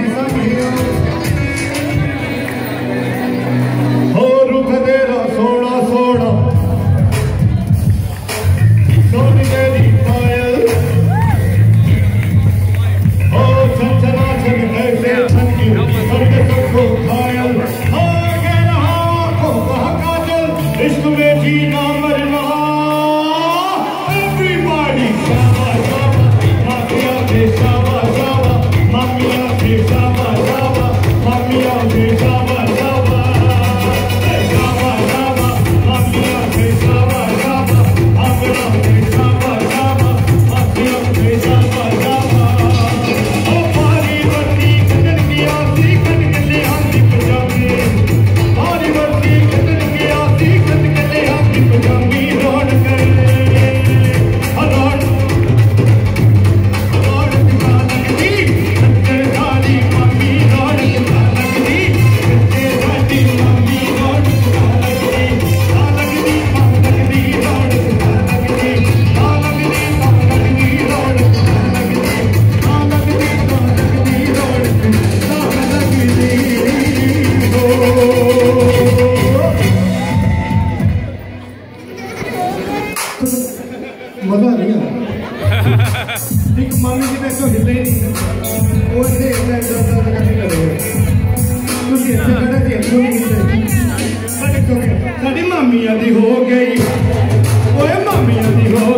हो रुख तेरा सोना सोना सोनी तेरी पायल हो छंछना छन कैसे छनकी सबके सबको घायल हो के रहा आँखों का काजल इश्क में जीना मरना एवरीबॉडी शाबा शाबा माफिया से शाबा शाबा माफिया से शाबा शाबा माफिया से शाबा शाबा शाबा शाबा माफिया से शाबा शाबा माफिया से शाबा शाबा माफिया से शाबा शाबा ओ पारी वर्दी कदर की आसी कद के हाथी पजामी पारी वर्दी कदर की आसी कद के हाथी पजामी रोड करे रोड मजा नहीं आया एक मामी जी बैठो हिले नहीं वो ऐसे इतना इतना करने लगे कुछ ऐसे करना चाहिए कोई नहीं बट साड़ी मामी आदि हो गई ओए मामी आदि हो